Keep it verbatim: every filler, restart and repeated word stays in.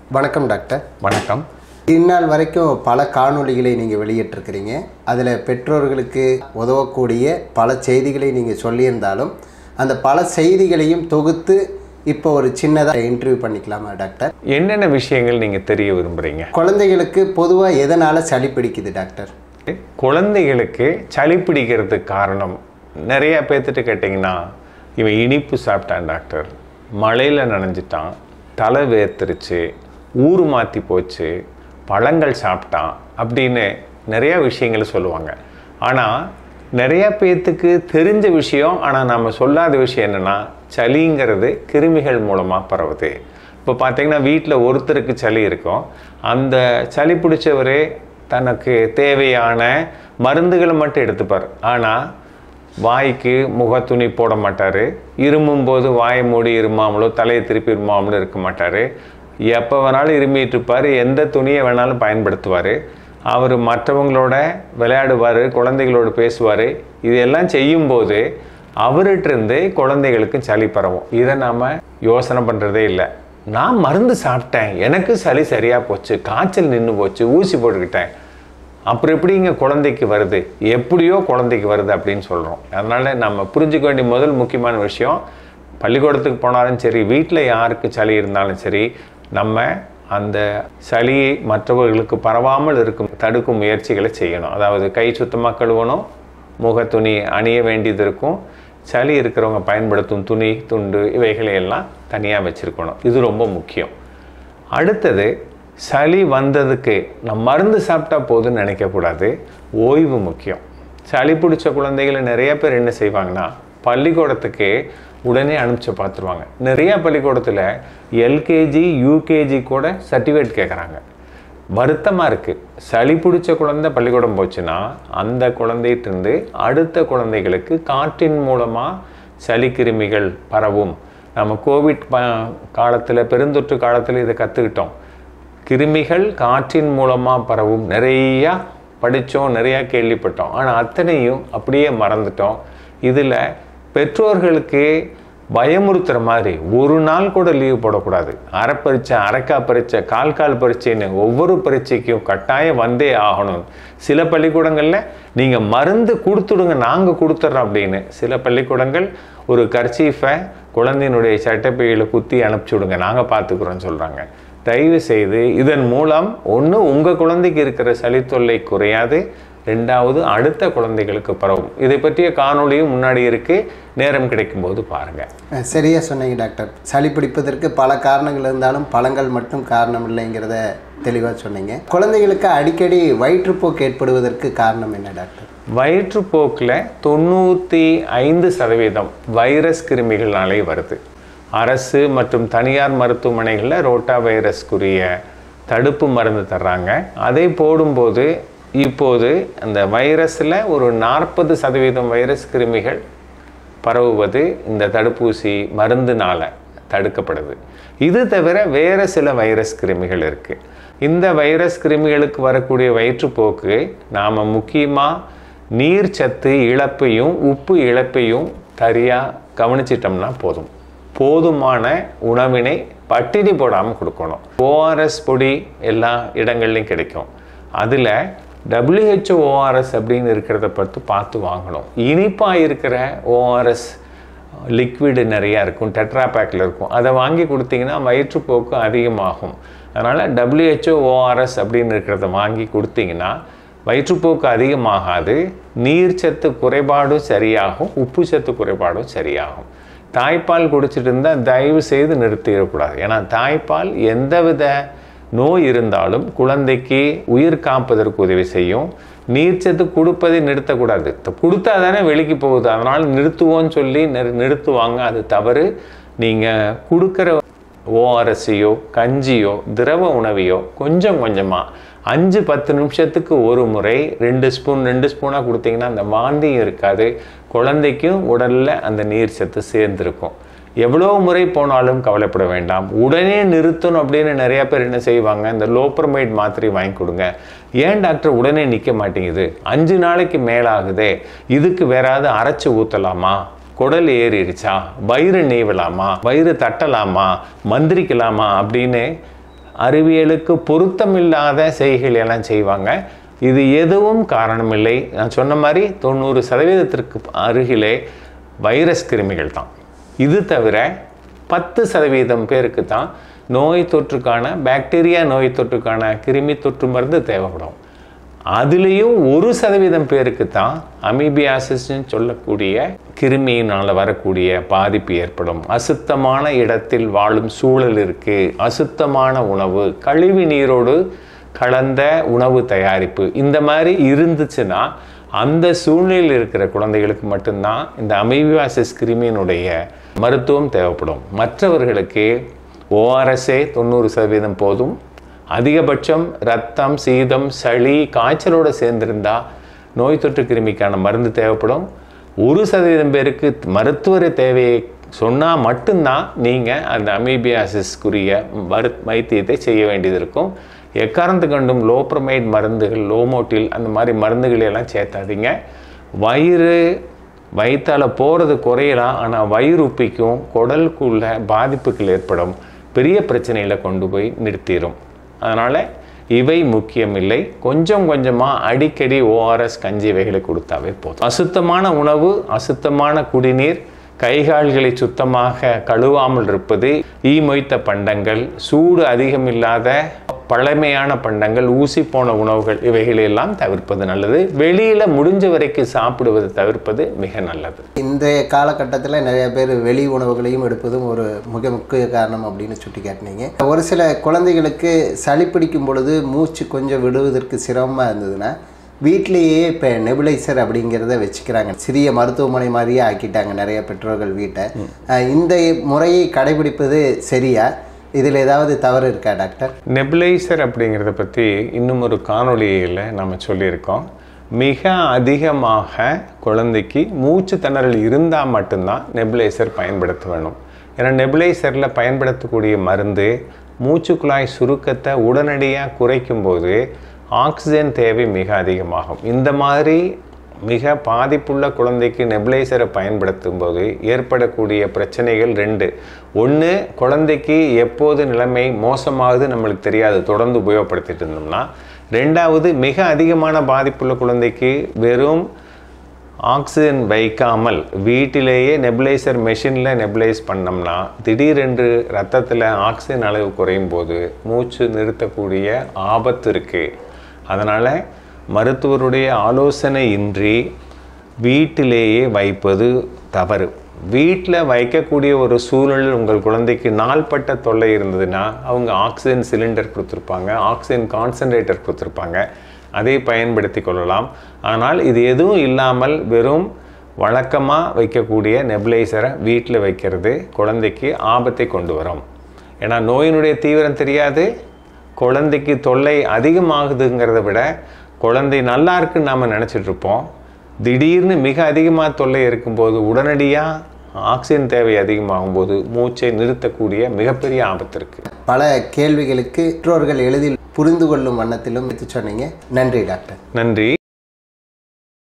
வணக்கம் டாக்டர். வணக்கம். இந்நாள் வரைக்கும் பல காணொளிகளை நீங்கள் வெளியிட்டிருக்கிறீங்க. அதில் பெற்றோர்களுக்கு உதவக்கூடிய பல செய்திகளை நீங்கள் சொல்லியிருந்தாலும் அந்த பல செய்திகளையும் தொகுத்து இப்போ ஒரு சின்னதாக இன்டர்வியூ பண்ணிக்கலாமா டாக்டர்? என்னென்ன விஷயங்கள் நீங்கள் தெரிய விரும்புகிறீங்க? குழந்தைகளுக்கு பொதுவாக எதனால் சளி பிடிக்குது டாக்டர்? குழந்தைகளுக்கு சளி பிடிக்கிறதுக்கு காரணம் நிறையா பேர்த்துட்டு கேட்டிங்கன்னா, இவன் இனிப்பு சாப்பிட்டான் டாக்டர், மழையில் நனைஞ்சிட்டான், தலை வேர்த்துருச்சு, ஊர் மாற்றி போச்சு, பழங்கள் சாப்பிட்டான் அப்படின்னு நிறையா விஷயங்கள் சொல்லுவாங்க. ஆனால் நிறையா பேர்த்துக்கு தெரிஞ்ச விஷயம், ஆனால் நம்ம சொல்லாத விஷயம் என்னென்னா, சளிங்கிறது கிருமிகள் மூலமாக பரவுது. இப்போ பார்த்திங்கன்னா வீட்டில் ஒருத்தருக்கு சளி இருக்கும், அந்த சளி பிடிச்சவரே தனக்கு தேவையான மருந்துகளை மட்டும் எடுத்துப்பார். ஆனால் வாய்க்கு முகத்துணி போட மாட்டார், இருமும் போது வாயை மூடி இருமாமலோ தலையை திருப்பி இருமாமலோ இருக்க மாட்டார், எப்போ வேணாலும் இருமிட்டு இருப்பார், எந்த துணியை வேணாலும் பயன்படுத்துவார், அவர் மற்றவங்களோட விளையாடுவார், குழந்தைகளோடு பேசுவார். இதெல்லாம் செய்யும்போது அவர்கிட்டருந்து குழந்தைகளுக்கு சளி பரவும். இதை நாம் யோசனை பண்ணுறதே இல்லை. நான் மருந்து சாப்பிட்டேன், எனக்கு சளி சரியாக போச்சு, காய்ச்சல் நின்று போச்சு, ஊசி போட்டுக்கிட்டேன், அப்புறம் எப்படி இங்கே குழந்தைக்கு வருது, எப்படியோ குழந்தைக்கு வருது அப்படின்னு சொல்கிறோம். அதனால் நம்ம புரிஞ்சுக்க வேண்டிய முதல் முக்கியமான விஷயம், பள்ளிக்கூடத்துக்கு போனாலும் சரி, வீட்டில் யாருக்கு சளி இருந்தாலும் சரி, நம்ம அந்த சளியை மற்றவர்களுக்கு பரவாமல் இருக்கும் தடுக்கும் முயற்சிகளை செய்யணும். அதாவது கை சுத்தமாக கழுவணும், முகத்துணி அணிய வேண்டியது இருக்கும், சளி இருக்கிறவங்க பயன்படுத்தும் துணி துண்டு இவைகளையெல்லாம் தனியாக வச்சுருக்கணும். இது ரொம்ப முக்கியம். அடுத்தது, சளி வந்ததுக்கு நம்ம மருந்து சாப்பிட்டா போதுன்னு நினைக்கக்கூடாது, ஓய்வு முக்கியம். சளி பிடிச்ச குழந்தைகளை நிறைய பேர் என்ன செய்வாங்கன்னா, பள்ளிக்கூடத்துக்கு உடனே அனுப்பிச்சு பார்த்துருவாங்க. நிறையா பள்ளிக்கூடத்தில் எல்கேஜி யூகேஜி கூட சர்டிஃபிகேட் கேட்குறாங்க. வருத்தமாக இருக்குது. சளி பிடிச்ச குழந்தை பள்ளிக்கூடம் போச்சுன்னா அந்த குழந்தைகிட்டருந்து அடுத்த குழந்தைகளுக்கு காற்றின் மூலமாக சளி கிருமிகள் பரவும். நம்ம கோவிட் ப காலத்தில் பெருந்தொற்று காலத்தில் இதை கற்றுக்கிட்டோம். கிருமிகள் காற்றின் மூலமாக பரவும் நிறையா படித்தோம், நிறையா கேள்விப்பட்டோம். ஆனால் அத்தனையும் அப்படியே மறந்துட்டோம். இதில் பெற்றோர்களுக்கு பயமுறுத்துகிற மாதிரி ஒரு நாள் கூட லீவு போடக்கூடாது. அரை பரீட்சை, அரைக்கா பரீட்சை, கால் கால் பரீட்சைன்னு ஒவ்வொரு பரீட்சைக்கும் கட்டாயம் வந்தே ஆகணும். சில பள்ளிக்கூடங்களில் நீங்கள் மருந்து கொடுத்துடுங்க, நாங்கள் கொடுத்துட்றோம் அப்படின்னு. சில பள்ளிக்கூடங்கள் ஒரு கர்ச்சீஃபை குழந்தையினுடைய சட்டைப்பையில் குத்தி அனுப்பிச்சி விடுங்க, நாங்கள் பார்த்துக்குறோன்னு சொல்கிறாங்க. தயவு செய்து இதன் மூலம் ஒன்று உங்கள் குழந்தைக்கு இருக்கிற சளி தொல்லை குறையாது, ரெண்டாவது அடுத்த குழந்தைகளுக்கு பரவும். இதை பற்றிய காணொலியும் முன்னாடி இருக்குது, நேரம் கிடைக்கும்போது பாருங்கள். சரியாக சொன்னீங்க டாக்டர். சளி பிடிப்பதற்கு பல காரணங்கள் இருந்தாலும் பழங்கள் மட்டும் காரணம் இல்லைங்கிறத தெளிவாக சொன்னீங்க. குழந்தைகளுக்கு அடிக்கடி வயிற்றுப்போக்கு ஏற்படுவதற்கு காரணம் என்ன டாக்டர்? வயிற்றுப்போக்கில் தொண்ணூற்றி ஐந்து சதவீதம் வைரஸ் கிருமிகளாலே வருது. அரசு மற்றும் தனியார் மருத்துவமனைகளில் ரோட்டா வைரஸ்க்குரிய தடுப்பு மருந்து தர்றாங்க. அதை போடும்போது இப்போது அந்த வைரஸில் ஒரு நாற்பது சதவீதம் வைரஸ் கிருமிகள் பரவுவது இந்த தடுப்பூசி மருந்துனால் தடுக்கப்படுது. இது தவிர வேறு சில வைரஸ் கிருமிகள் இருக்குது. இந்த வைரஸ் கிருமிகளுக்கு வரக்கூடிய வயிற்றுப்போக்கு நாம் முக்கியமாக நீர்ச்சத்து இழப்பையும் உப்பு இழப்பையும் சரியாக கவனிச்சிட்டோம்னா போதும். போதுமான உணவினை பட்டினி போடாமல் கொடுக்கணும். ஓஆர்எஸ் பொடி எல்லா இடங்கள்லையும் கிடைக்கும். அதில் டபிள்யூஹெச்ஓ ஓஆர்எஸ் அப்படின்னு இருக்கிறத பார்த்து பார்த்து வாங்கணும். இனிப்பாக இருக்கிற ஓஆர்எஸ் லிக்விடு நிறையா இருக்கும், டெட்ரா பேக்கில் இருக்கும். அதை வாங்கி கொடுத்தீங்கன்னா வயிற்றுப்போக்கு அதிகமாகும். அதனால் டபிள்யூஹெச்ஓ ஓஆர்எஸ் அப்படின்னு இருக்கிறத வாங்கி கொடுத்தீங்கன்னா வயிற்றுப்போக்கு அதிகமாகாது, நீர்ச்சத்து குறைபாடும் சரியாகும், உப்பு சத்து குறைபாடும் சரியாகும். தாய்ப்பால் குடிச்சிட்டு இருந்தால் தயவு செய்து நிறுத்திடக்கூடாது. ஏன்னா தாய்ப்பால் எந்தவித நோய் இருந்தாலும் குழந்தைக்கு உயிர் காப்பதற்கு உதவி செய்யும். நீர்ச்சத்து கொடுப்பதை நிறுத்தக்கூடாது. கொடுத்தா தானே வெளிக்கு போகுது, அதனால் நிறுத்துவோன்னு சொல்லி நிறு நிறுத்துவாங்க அது தவறு. நீங்கள் கொடுக்குற ஓஆர்எஸ்ஸையோ கஞ்சியோ திரவ உணவையோ கொஞ்சம் கொஞ்சமாக அஞ்சு பத்து நிமிஷத்துக்கு ஒரு முறை ரெண்டு ஸ்பூன் ரெண்டு ஸ்பூனாக கொடுத்தீங்கன்னா அந்த வாந்தியும் இருக்காது, குழந்தைக்கும் உடலில் அந்த நீர் சத்து சேர்ந்துருக்கும். எவ்வளோ முறை போனாலும் கவலைப்பட வேண்டாம். உடனே நிறுத்தணும் அப்படின்னு நிறையா பேர் என்ன செய்வாங்க, இந்த லோப்ரமைட் மாத்திரை வாங்கி கொடுங்க. ஏன் டாக்டர் உடனே நிற்க மாட்டேங்குது, அஞ்சு நாளைக்கு மேலாகுதே, இதுக்கு வேறாவது அரைச்சி ஊற்றலாமா, குடல் ஏறிடுச்சா, வயிறு நீவலாமா, வயிறு தட்டலாமா, மந்திரிக்கலாமா அப்படின்னு அறிவியலுக்கு பொருத்தமில்லாத செய்கைகள் எல்லாம் செய்வாங்க. இது எதுவும் காரணமில்லை. நான் சொன்ன மாதிரி தொண்ணூறு சதவீதத்திற்கு அருகிலே வைரஸ் கிருமிகள் தான். இது தவிர பத்து சதவீதம் பேருக்கு தான் நோய் தொற்றுக்கான பாக்டீரியா நோய் தொற்றுக்கான கிருமி தொற்று மருந்து தேவைப்படும். அதுலேயும் ஒரு சதவீதம் பேருக்கு தான் அமீபியாசிஸ்ன்னு சொல்லக்கூடிய கிருமியினால் வரக்கூடிய பாதிப்பு ஏற்படும். அசுத்தமான இடத்தில் வாழும் சூழல் இருக்குது, அசுத்தமான உணவு, கழிவு நீரோடு கலந்த உணவு தயாரிப்பு, இந்த மாதிரி இருந்துச்சுன்னா அந்த சூழ்நிலையில் இருக்கிற குழந்தைகளுக்கு மட்டும்தான் இந்த அமீபியாசிஸ் கிருமியினுடைய மருத்துவம் தேவைப்படும். மற்றவர்களுக்கு ஓஆர்எஸ்ஏ தொண்ணூறு சதவீதம் போதும். அதிகபட்சம் ரத்தம், சீதம், சளி, காய்ச்சலோடு சேர்ந்திருந்தால் நோய் தொற்று கிருமிக்கான மருந்து தேவைப்படும். ஒரு சதவீதம் பேருக்கு மருத்துவரை தேவையை சொன்னால் மட்டும்தான் நீங்கள் அந்த அமீபியாசிஸ்க்குரிய மரு வைத்தியத்தை செய்ய வேண்டியது இருக்கும். எக்காரணத்து கண்டும் லோப்ரமைட் மருந்துகள், லோமோட்டில் அந்த மாதிரி மருந்துகளெல்லாம் சேர்த்தாதீங்க. வயிறு வயிற்றால் போகிறது குறையலாம், ஆனால் வயிறு உப்பிக்கும், குடலுக்குள்ள பாதிப்புகள் ஏற்படும், பெரிய பிரச்சனையில் கொண்டு போய் நிறுத்திடும். அதனால் இவை முக்கியமில்லை. கொஞ்சம் கொஞ்சமாக அடிக்கடி ஓஆர்எஸ் கஞ்சி வகைகளை கொடுத்தாவே போதும். அசுத்தமான உணவு, அசுத்தமான குடிநீர், கைகால்களை சுத்தமாக கழுவாமல் இருப்பது, ஈ மொய்த்த பண்டங்கள், சூடு அதிகமில்லாத பழமையான பண்டங்கள், ஊசி போன உணவுகள் இவைகளெல்லாம் தவிர்ப்பது நல்லது. வெளியில் முடிஞ்ச வரைக்கும் சாப்பிடுவதை தவிர்ப்பது மிக நல்லது. இன்றைய காலகட்டத்தில் நிறைய பேர் வெளி உணவுகளையும் எடுப்பதும் ஒரு மிக முக்கிய காரணம் அப்படின்னு சுட்டி காட்டினீங்க. ஒரு சில குழந்தைகளுக்கு சளி பிடிக்கும் பொழுது மூச்சு கொஞ்சம் விடுவதற்கு சிரமமாக இருந்ததுன்னா வீட்டிலேயே இப்போ நெபுலைசர் அப்படிங்கிறத வச்சுக்கிறாங்க. சிறிய மருத்துவமனை மாதிரியே ஆக்கிட்டாங்க நிறைய பெற்றோர்கள் வீட்டை. இந்த முறையை கடைபிடிப்பது சரியா? இதில் ஏதாவது தவறு இருக்கா டாக்டர்? நெபுலைசர் அப்படிங்கிறத பற்றி இன்னும் ஒரு காணொலியில் நம்ம சொல்லியிருக்கோம். மிக அதிகமாக குழந்தைக்கு மூச்சு திணறல் இருந்தால் மட்டும்தான் நெபுலைசர் பயன்படுத்த வேணும். ஏன்னா நெபுலைசரில் பயன்படுத்தக்கூடிய மருந்து மூச்சுக்குழாய் சுருக்கத்தை உடனடியாக குறைக்கும்போது ஆக்சிஜன் தேவை மிக அதிகமாகும். இந்த மாதிரி மிக பாதிப்புள்ள குழந்தைக்கு நெபுலைசரை பயன்படுத்தும் போது ஏற்படக்கூடிய பிரச்சனைகள் ரெண்டு. ஒன்று, குழந்தைக்கு எப்போது நிலைமை மோசமாகுது நம்மளுக்கு தெரியாது, தொடர்ந்து உபயோகப்படுத்திட்டு இருந்தோம்னா. ரெண்டாவது, மிக அதிகமான பாதிப்புள்ள குழந்தைக்கு வெறும் ஆக்சிஜன் வைக்காமல் வீட்டிலேயே நெபுலைசர் மெஷினில் நெபுலைஸ் பண்ணோம்னா திடீரென்று ரத்தத்தில் ஆக்சிஜன் அளவு குறையும் போது மூச்சு நிறுத்தக்கூடிய ஆபத்து இருக்குது. அதனால் மருத்துவருடைய ஆலோசனை இன்றி வீட்டிலேயே வைப்பது தவறு. வீட்டில் வைக்கக்கூடிய ஒரு சூழலில் உங்கள் குழந்தைக்கு நாள்பட்ட தொல்லை இருந்ததுன்னா அவங்க ஆக்சிஜன் சிலிண்டர் கொடுத்துருப்பாங்க, ஆக்சிஜன் கான்சன்ட்ரேட்டர் கொடுத்துருப்பாங்க, அதை பயன்படுத்தி கொள்ளலாம். ஆனால் இது எதுவும் இல்லாமல் வெறும் வழக்கமாக வைக்கக்கூடிய நெபுலைசரை வீட்டில் வைக்கிறது குழந்தைக்கு ஆபத்தை கொண்டு வரும். ஏன்னா நோயினுடைய தீவிரம் தெரியாது, குழந்தைக்கு தொல்லை அதிகமாகுதுங்கிறத விட குழந்தை நல்லா இருக்குன்னு நாம் நினச்சிட்ருப்போம். திடீர்னு மிக அதிகமாக தொல்லை இருக்கும்போது உடனடியாக ஆக்சிஜன் தேவை அதிகமாகும் போது மூச்சை நிறுத்தக்கூடிய மிகப்பெரிய ஆபத்து இருக்குது. பல கேள்விகளுக்கு பெற்றோர்கள் எளிதில் புரிந்து கொள்ளும் வண்ணத்திலும் எடுத்து சொன்னீங்க. நன்றி டாக்டர். நன்றி.